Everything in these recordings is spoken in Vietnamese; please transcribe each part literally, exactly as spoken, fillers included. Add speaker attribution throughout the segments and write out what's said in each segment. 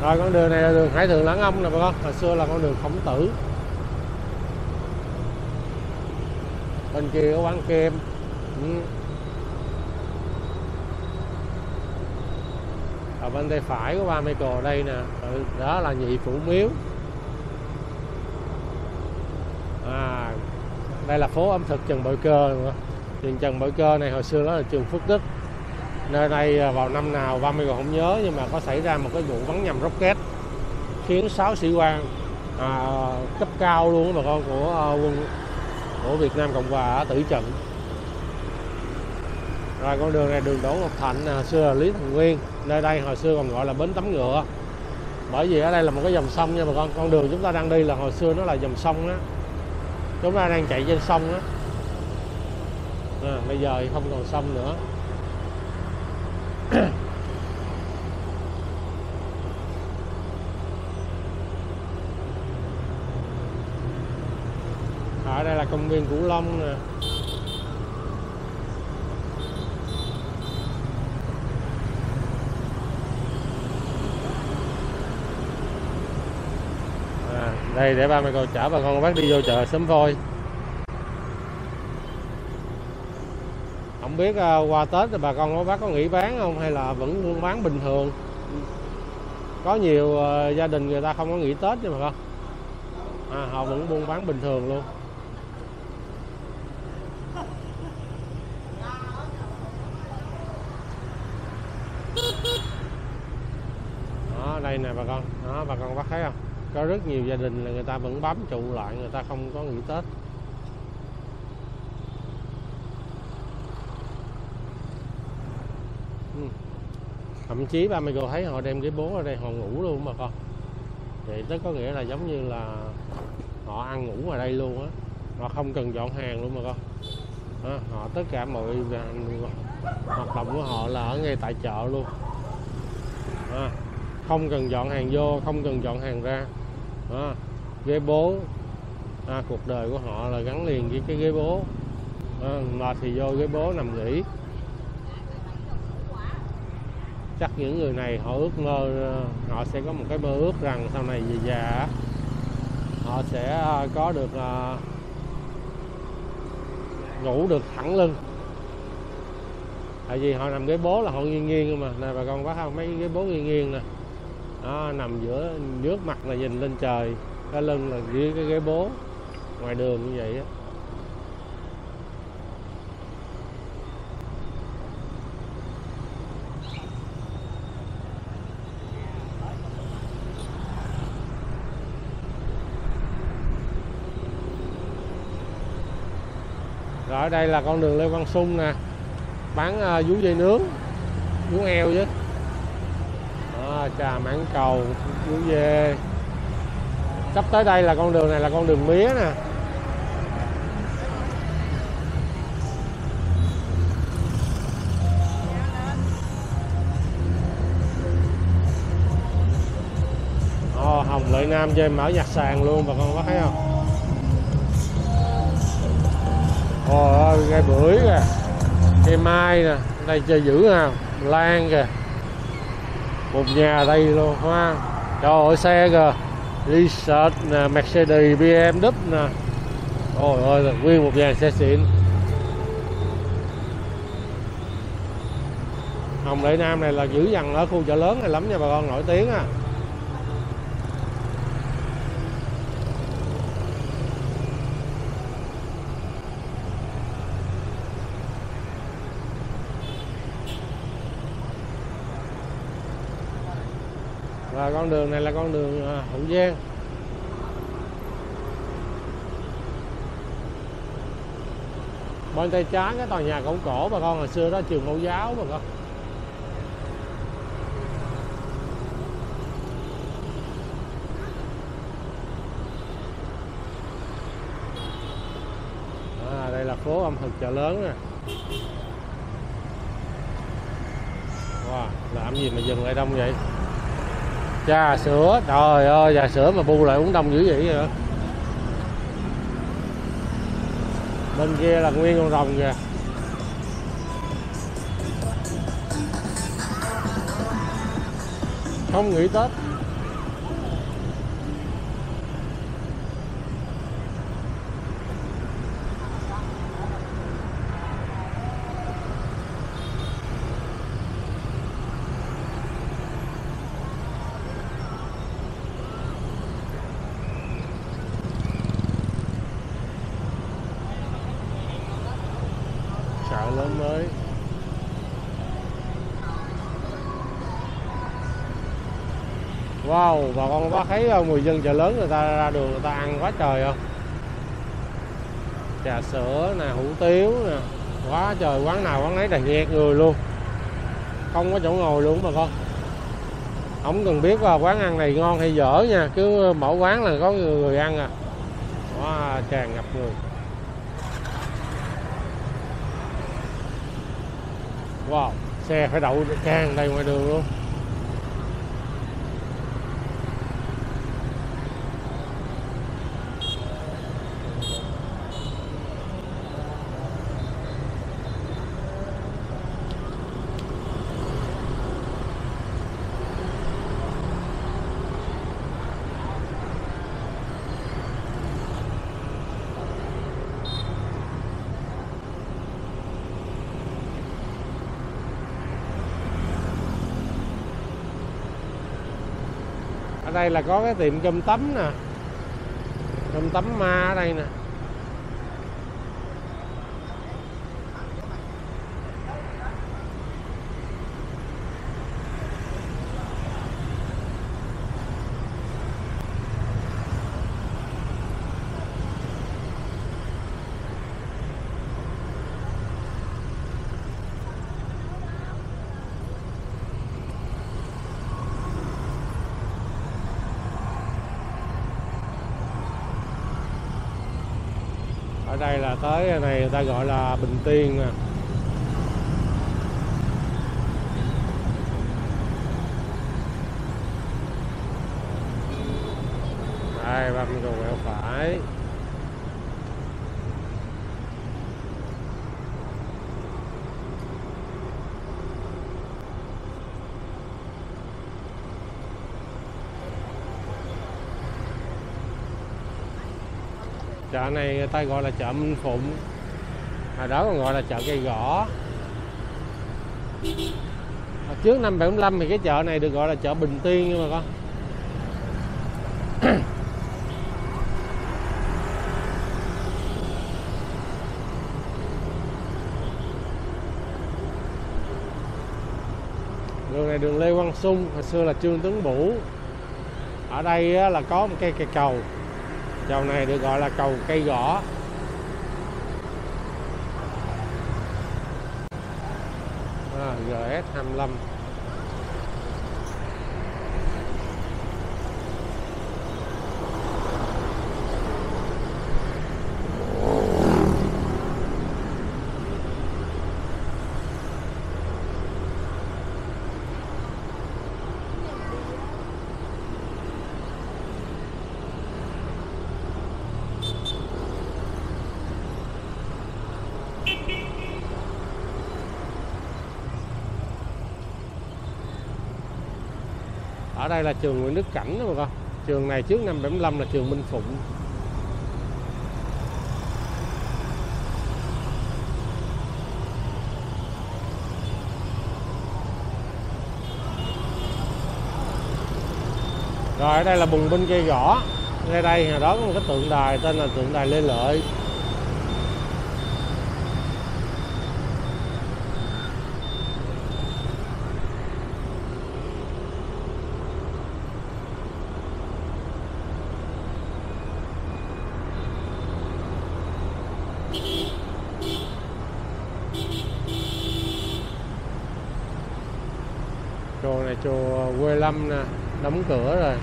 Speaker 1: Rồi con đường này là đường Hải Thượng Lãng Ông nè bà con, hồi xưa là con đường Khổng Tử. Bên kia có quán kem. Ừ. Ở bên tay phải có ba Michael đây nè, đó là Nhị Phủ Miếu. À, đây là phố ẩm thực Trần Bội Cơ. Trường Trần Bội Cơ này hồi xưa đó là trường Phước Đức. Nơi đây vào năm nào ba Michael không nhớ, nhưng mà có xảy ra một cái vụ bắn nhầm rocket khiến sáu sĩ quan à, cấp cao luôn bà con của uh, quân của Việt Nam Cộng Hòa tử trận. Rồi con đường này đường Đỗ Ngọc Thạnh, hồi xưa là Lý Thành Nguyên. Nơi đây hồi xưa còn gọi là bến tắm ngựa, bởi vì ở đây là một cái dòng sông nha bà con. Con đường chúng ta đang đi là hồi xưa nó là dòng sông đó, chúng ta đang chạy trên sông đó. À, bây giờ thì không còn sông nữa. Ở đây là công viên Cửu Long nè. À, đây để ba mẹ con chở bà con bác đi vô chợ sớm phôi. Không biết uh, qua Tết thì bà con có bác có nghỉ bán không, hay là vẫn buôn bán bình thường? Có nhiều uh, gia đình người ta không có nghỉ Tết nha bà con. À, họ vẫn buôn bán bình thường luôn. Đó, đây nè bà con. Đó, bà con bác thấy không? Có rất nhiều gia đình là người ta vẫn bám trụ lại, người ta không có nghỉ Tết. Ừ. Thậm chí ba Michael thấy họ đem cái bố ở đây họ ngủ luôn bà con. Vậy tức có nghĩa là giống như là họ ăn ngủ ở đây luôn á, họ không cần dọn hàng luôn bà con. Đó, họ tất cả mọi hoạt động của họ là ở ngay tại chợ luôn. Đó, không cần dọn hàng vô, không cần dọn hàng ra. Đó, ghế bố, à, cuộc đời của họ là gắn liền với cái ghế bố. Đó, mệt thì vô ghế bố nằm nghỉ. Chắc những người này họ ước mơ, họ sẽ có một cái mơ ước rằng sau này về già họ sẽ có được uh, ngủ được thẳng lưng. Tại vì họ nằm ghế bố là họ nghiêng nghiêng mà nè bà con bác không, mấy ghế bố nghiêng nghiêng nè. Đó, nằm giữa nước mặt là nhìn lên trời, cái lưng là dưới cái ghế bố ngoài đường như vậy á. Rồi ở đây là con đường Lê Văn Sung nè, bán uh, vú dê nướng, vú heo chứ. Đó, trà mãng cầu, vú dê. Sắp tới đây là con đường này là con đường mía nè. Ồ, Hồng Lợi Nam chơi mở nhạc sàn luôn bà con có thấy không? Ôi ơi, cây bưởi kìa, cây mai nè, đây chơi dữ ha, lan kìa, một nhà đây luôn ha. Trời ơi, xe kìa, Research nè, Mercedes, bê em vê nè, ôi ơi, nguyên một nhà xe xịn. Hồng Lợi Nam này là dữ dằn ở khu chợ lớn này lắm nha bà con, nổi tiếng à. Và con đường này là con đường Hậu Giang. Bên tay trái cái tòa nhà cổ cổ bà con, hồi xưa đó trường mẫu giáo bà con. À, đây là phố ẩm thực chợ lớn nè. Wow, làm gì mà dừng lại đông vậy? Trà sữa, trời ơi, trà sữa mà bu lại uống đông dữ vậy hả? Bên kia là nguyên con rồng kìa. Không nghỉ Tết. Wow, bà con có thấy không, người dân chợ lớn người ta ra đường người ta ăn quá trời không? Trà sữa nè, hủ tiếu nè, quá trời, quán nào quán nấy đầy nhẹt người luôn, không có chỗ ngồi luôn bà con. Không cần biết là quán ăn này ngon hay dở nha, cứ mở quán là có người, người ăn à. Quá tràn ngập người. Wow, xe phải đậu tràn đầy ngoài đường luôn. Ở đây là có cái tiệm cơm tấm nè, cơm tấm ma ở đây nè. Ở đây là tới này người ta gọi là Bình Tiên nè. Đây, ba mươi cầu quẹo phải. Chợ này người ta gọi là chợ Minh Phụng, hồi đó còn gọi là chợ Cây Gõ. Hồi trước năm bảy lăm thì cái chợ này được gọi là chợ Bình Tiên nhưng mà con. Đường này đường Lê Quang Sung, hồi xưa là Trương Tấn Bửu. Ở đây là có một cây cây cầu. Cầu này được gọi là cầu Cây Gõ. À, giê ét hai mươi lăm. Ở đây là trường Nguyễn Đức Cảnh đó bà con. Trường này trước năm bảy lăm là trường Minh Phụng. Rồi ở đây là bùng binh Cây Gõ. Ngay đây hồi đó có một cái tượng đài tên là tượng đài Lê Lợi. Chùa này chùa Quê Lâm nè, đóng cửa rồi.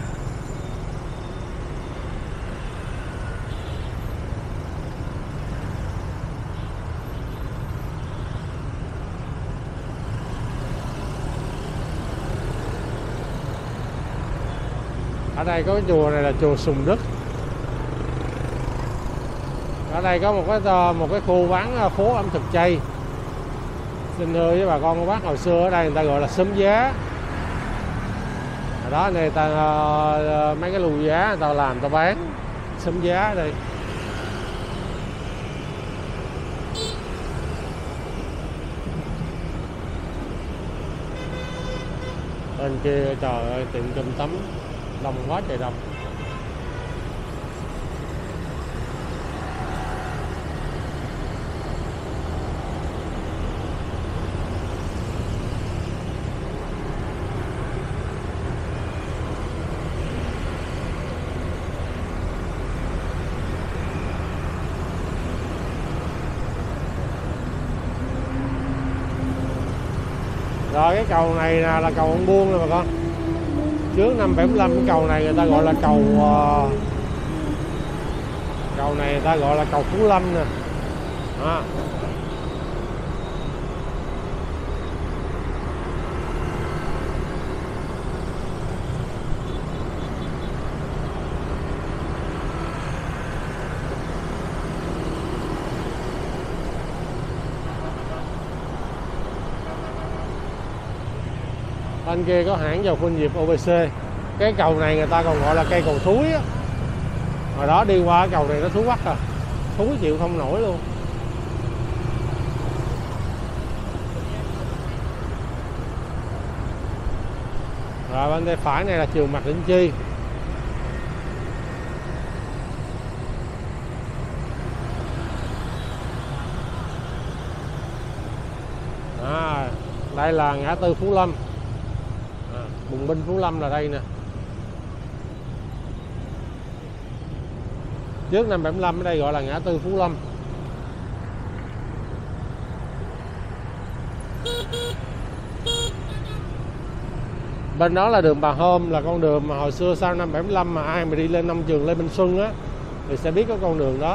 Speaker 1: Ở đây có cái chùa này là chùa Sùng Đức. Ở đây có một cái một cái khu bán phố ẩm thực chay. Xin thưa với bà con cô bác, hồi xưa ở đây người ta gọi là xóm giá. Ở đó người ta mấy cái lùi giá người ta làm người ta bán xóm giá ở đây. Bên kia trời ơi tiệm cơm tấm đông quá trời đông. Rồi cái cầu này là, là cầu ông Buôn nè bà con. Trước năm bảy lăm cái cầu này người ta gọi là cầu uh, cầu này người ta gọi là cầu Phú Lâm nè. Đó. Bên kia có hãng dầu Phương Diệp ô bê xê. Cái cầu này người ta còn gọi là cây cầu thúi á. Hồi đó đi qua cái cầu này nó thúi quắc à, thúi chịu không nổi luôn. Rồi bên tay phải này là trường Mạc Đỉnh Chi. À, đây là ngã tư Phú Lâm. À, Bùng Binh Phú Lâm là đây nè. Trước năm bảy lăm ở đây gọi là ngã tư Phú Lâm. Bên đó là đường Bà Hôm, là con đường mà hồi xưa sau năm bảy lăm mà ai mà đi lên nông trường Lê Minh Xuân á thì sẽ biết có con đường đó.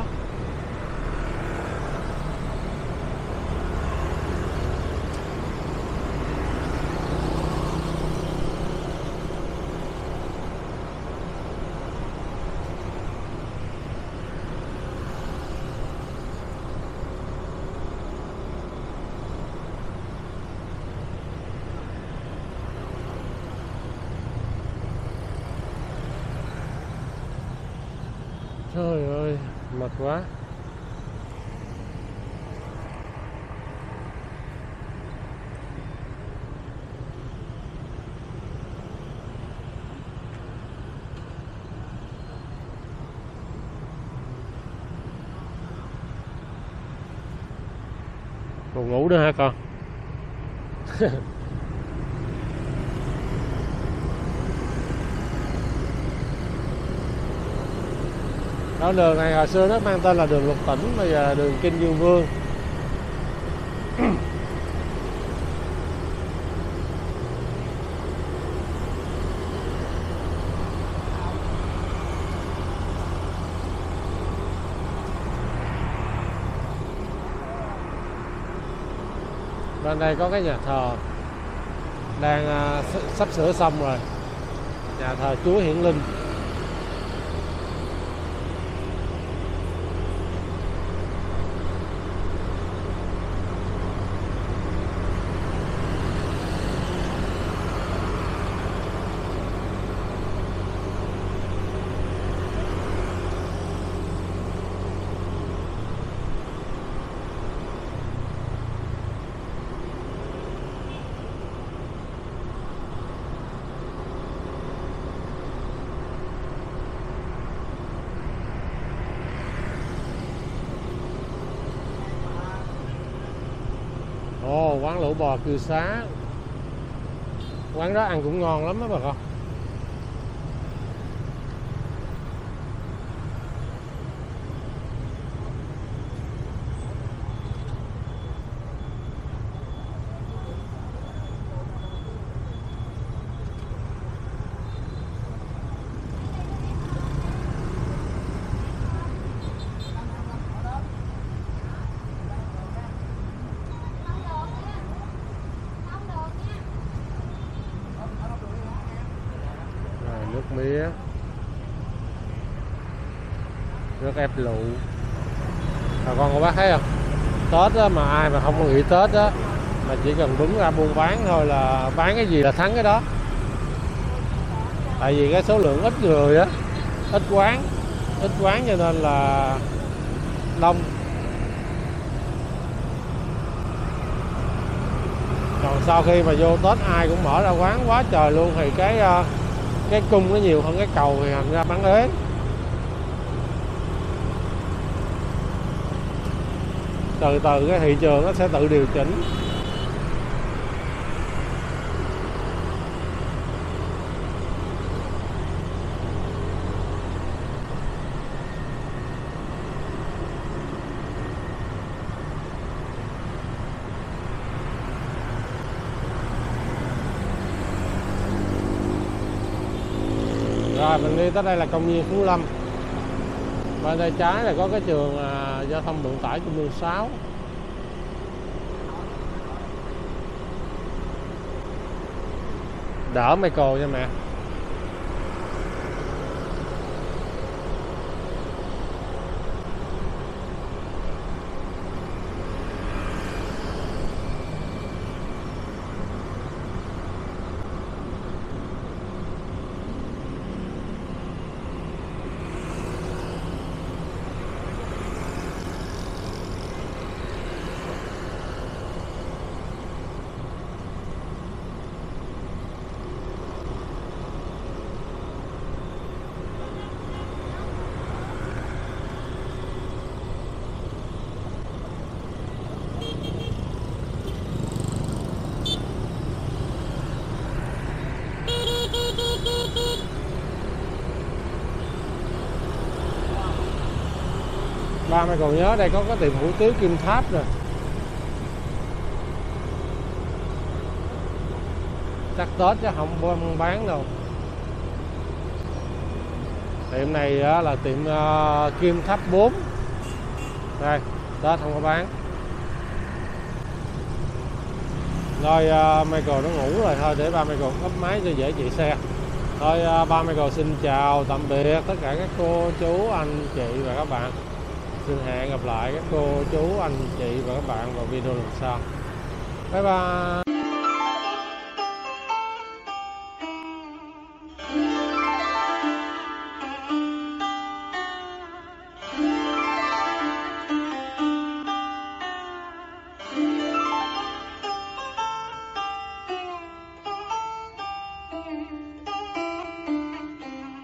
Speaker 1: Trời ơi, mệt quá. Còn ngủ nữa hả con? Con đường này hồi xưa nó mang tên là đường Lục Tỉnh, bây giờ là đường Kinh Dương Vương. Bên đây có cái nhà thờ đang uh, sắp sửa xong rồi, nhà thờ Chúa Hiển Linh. Ồ, quán lẩu bò Cư Xá. Quán đó ăn cũng ngon lắm đó bà con. Nước mía, nước ép lựu. Bà con cô bác thấy không? Tết á, mà ai mà không có nghỉ Tết á, mà chỉ cần đứng ra buôn bán thôi là bán cái gì là thắng cái đó. Tại vì cái số lượng ít người á, ít quán, ít quán cho nên là đông. Còn sau khi mà vô Tết ai cũng mở ra quán quá trời luôn thì cái cái cung nó nhiều hơn cái cầu thì thành ra bán ế. Từ từ cái thị trường nó sẽ tự điều chỉnh. Rồi mình đi tới đây là công viên Phú Lâm. Bên tay trái là có cái trường à, giao thông vận tải Trung ương sáu. Đỡ Michael nha mẹ. Ba mày còn nhớ đây có cái tiệm hủ tiếu Kim Tháp rồi. Chắc Tết chứ không bán đâu. Tiệm này là tiệm uh, Kim Tháp bốn. Đây, Tết không có bán. Rồi uh, Michael nó ngủ rồi, thôi để ba Michael ấp máy cho dễ chạy xe. Thôi uh, ba Michael xin chào tạm biệt tất cả các cô, chú, anh, chị và các bạn. Xin hẹn gặp lại các cô, chú, anh, chị và các bạn vào video lần sau. Bye bye.